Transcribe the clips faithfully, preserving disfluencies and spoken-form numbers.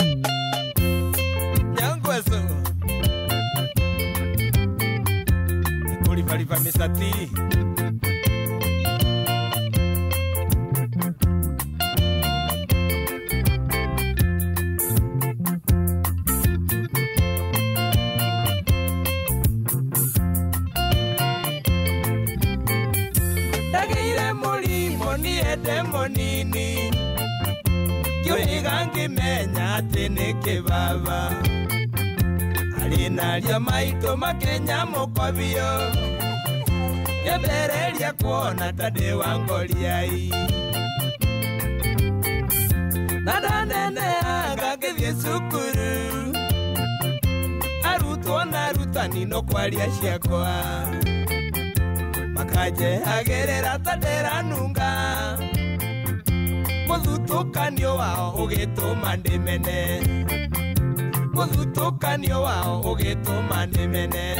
Nyangweso Kuli pali pa misati Dagire moli moni ede monini Kyoigangi menya tene kebaba Alina lia maito makenya mokobio Yaberelia kuona tade wangoliai Nada nene aga kevye sukuru Aruto na rutani no kwalia shiakoa Makaje agerera tadera nunga Muzutukanio wao ugeto mandemene Muzutukanio wao ugeto mandemene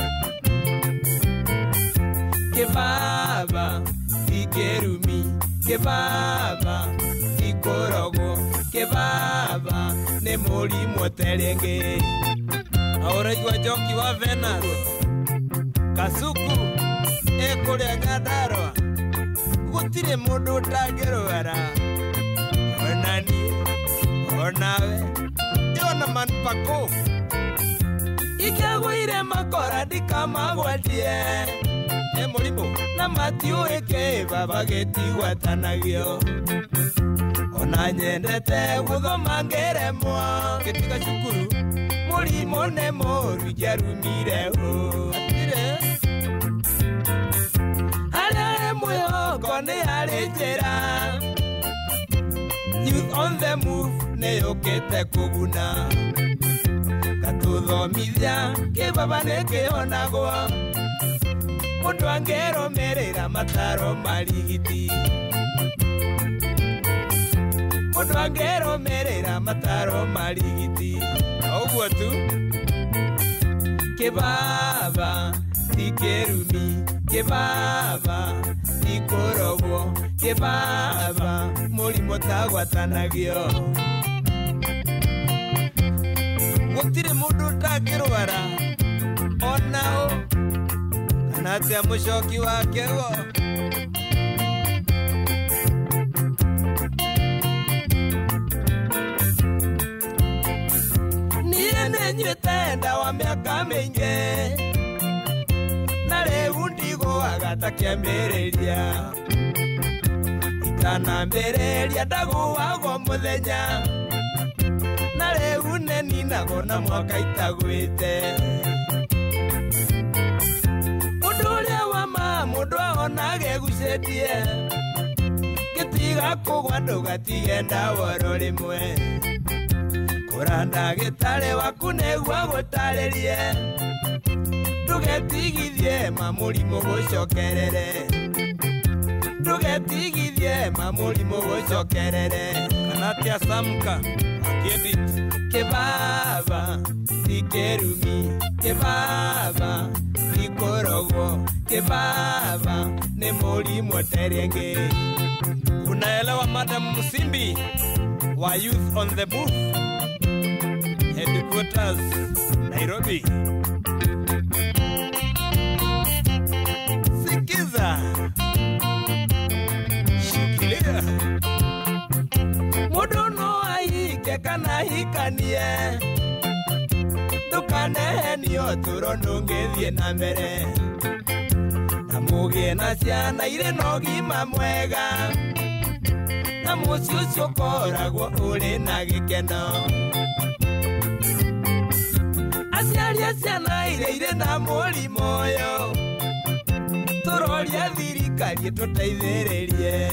Kebaba Ikerumi Kebaba Ikorogo Kebaba Nemoli motelenge Ahora yua joki wa Venus Kasuku Ekole ngadarwa Gutire mundu utagerwara Onani Onawe Yona manpako Ikagwire makora dikama gwadie Emolibo na matio eke baba geti watanagio Ona nyendete guthoma ngeremwa Getika shukuru Mulimo nemo rujarumire ho Atire Hale moyo kone hale jera Youth on the move neyokete kuguna Katuthomithia ke baba neke onagwa Mundu angero merera mataro marigiti Mundu angero merera mataro marigiti Ogwo tu Kebaba Ikerumi Kebaba Ikorogo Kebaba Mulimo tagwatanagio Gutire mundu utagerwara Onao Kanate ya mushoki wake go Niye nenyetenda wa miaka mingi Nare undigo agata kiambereria Itana mbereria dagu wago muthenya Nare uneni nago na mwaka itagwite Mundulia wa ma mundu ahonage gucetie Gitiga kugwa ndugatigenda woro rimwe Kuranda gitare waku negwa gutaririe Ndugetigithie mamurimo gucokerere Ndugetigithie mamurimo gucokerere Kanatia samka Akiedit Kebaba Ikerumi Kebaba Ikorogo Kebaba Nemoli moterenge Unaelewa Madam Musimbi wa Youth on the Move Headquarters Nairobi Sikiza Shikilia Mudono aike kana hikanie Tukane niyo turono ngethie na mbere Na mugie na ciana ire nogima mwega Na muci ucio koragwo uri na gikeno Aciaria ciana ire ire na murimo uyu Turoria thirikari tuteithĩrĩrie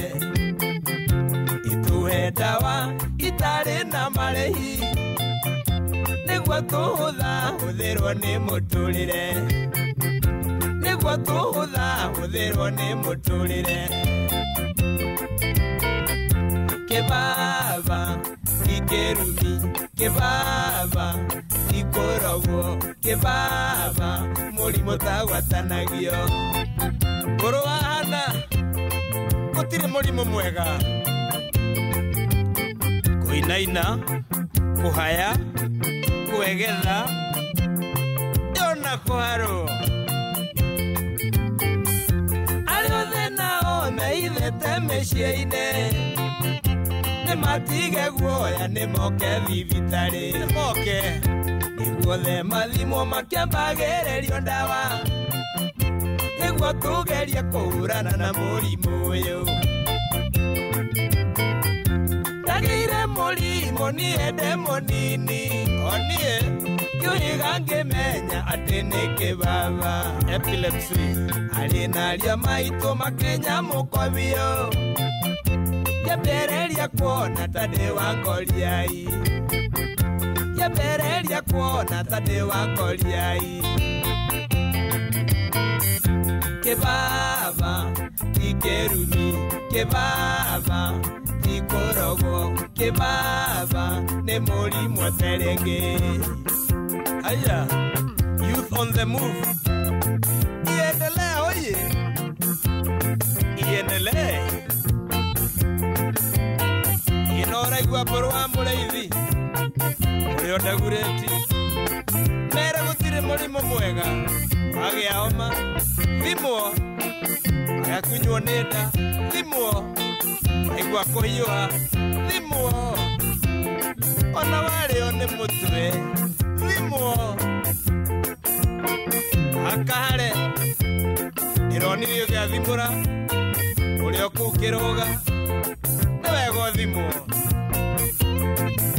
Ituhe ndawa itari na marehi Nĩguo tuhutha huthirwo ni muturire Nĩguo tuhutha huthirwo ni muturire Kebaba Ikerumi Kebaba Ikorogo Kebaba Mulimo tagwatanagio Koro wahana Gutire mulimo mwega Kuinaina kuhaya kuegetha yona kuharo aliothe nao meithete mĩciĩ-inĩ nĩmatige guoya nĩmoke thibitarĩ nĩmoke nĩguothe mathimwo makĩambagĩrĩrio ndawa nĩguo tũgerie kũhũrana na mũrimũ ũyũ ndagĩire mũrimũ niĩ ndĩ mũnini o niĩ kĩũhiga ngĩmenya atĩ nĩ kĩbaba Epilepsy arĩ na aria maitũ makĩnyamũkwo biũ ngĩambĩrĩria kuona ta ndĩ wa ngoriai ngĩambĩrĩria kuona ta ndĩ wa ngoriai kĩbaba ti kĩrumi kĩbaba ti kũrogwo kĩbaba nĩ mũrimũ terenge aya youth on the move iendelee oye iendelee inoraigua mbũrũ wa mũrĩithi ũrĩa ndagurĩti mere gũtirĩ mũrimũ mwega wagĩa homa thimwo agakunywo nĩ nda thimwo aigua kũhiũha thimwo ona warĩo nĩ mũtwe thimwo akahare ndĩronirio gĩathimũra ũrĩa kũu kĩrũga nĩ wega ũthimwo